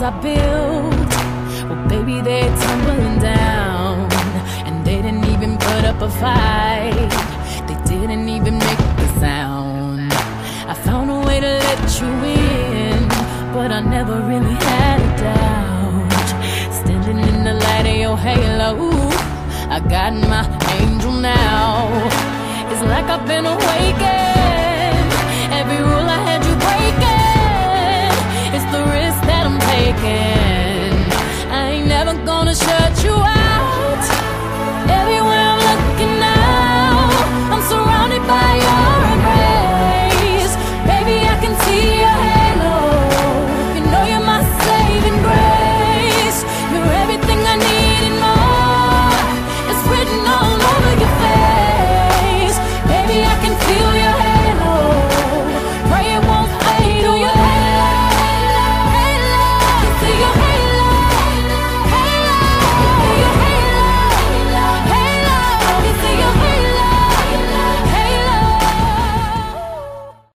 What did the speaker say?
I built, well baby, they're tumbling down. And they didn't even put up a fight, they didn't even make the sound. I found a way to let you in, but I never really had a doubt. Standing in the light of your halo, I got my angel now. It's like I've been awakened. Every rule I had you breaking, it's the risk that I'm taking. I ain't never gonna shut you out. Everywhere I'm looking now, I'm surrounded by your embrace. Baby, I can see